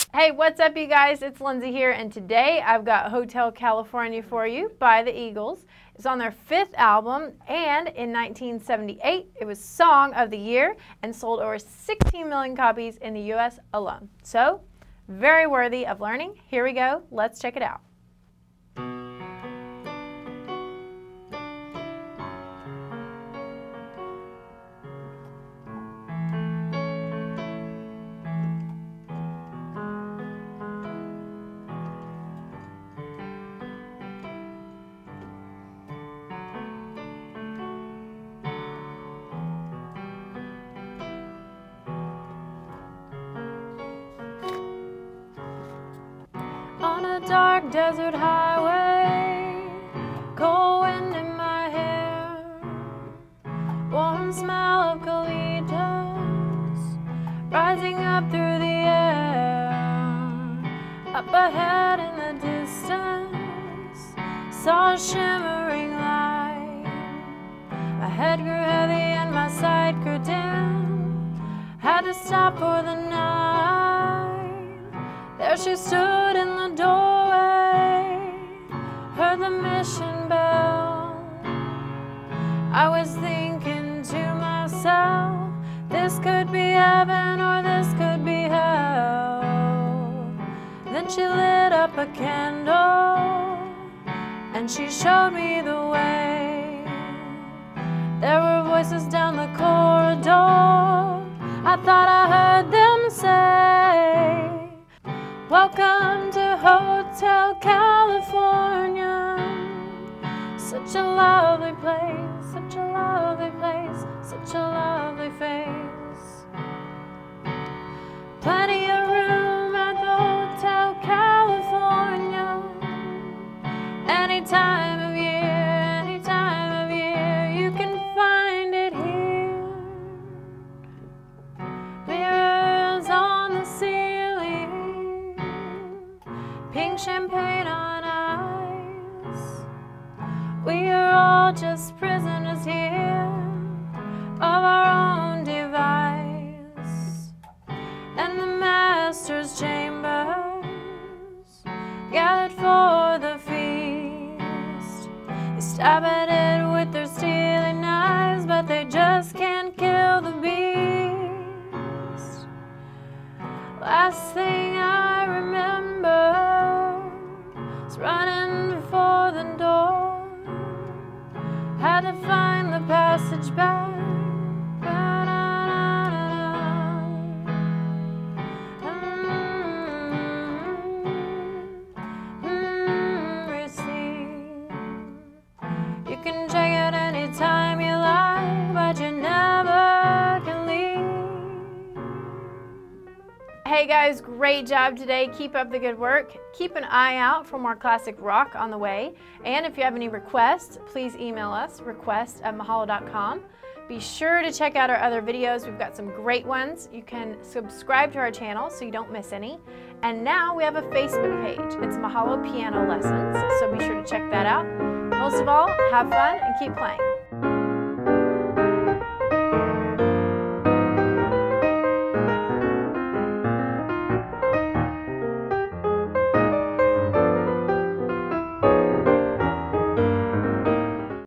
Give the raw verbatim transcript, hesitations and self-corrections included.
Hey, what's up you guys? It's Lindsay here, and today I've got Hotel California for you by the Eagles. It's on their fifth album, and in nineteen seventy-eight it was Song of the Year and sold over sixteen million copies in the U S alone. So, very worthy of learning. Here we go. Let's check it out. On a dark desert highway, cold wind in my hair, warm smell of colitas rising up through the air. Up ahead in the distance, saw a shimmering light. My head grew heavy and my sight grew dim. Had to stop for the night. There she stood in the doorway, heard the mission bell. I was thinking to myself, this could be heaven or this could be hell. Then she lit up a candle and she showed me the way. There were voices down the corridor, I thought I heard them say, welcome to Hotel California. Such a lovely place, such a lovely place, such a lovely face. Plenty of room at the Hotel California. Any time of year, any time of year, you can find it here. Mirrors on the ceiling, pink champagne on ice. We are all just prisoners here of our own device. And the master's chambers gathered for the feast. They stab at it with their steely knives, but they just can't kill the beast. Last thing I remember, running for the door, had to find the passage back. You can check it anytime you like, but you never can leave. Hey guys, great job today. Keep up the good work. Keep an eye out for more classic rock on the way. And if you have any requests, please email us, request at mahalo dot com. Be sure to check out our other videos. We've got some great ones. You can subscribe to our channel so you don't miss any. And now we have a Facebook page. It's Mahalo Piano Lessons, so be sure to check that out. Most of all, have fun and keep playing.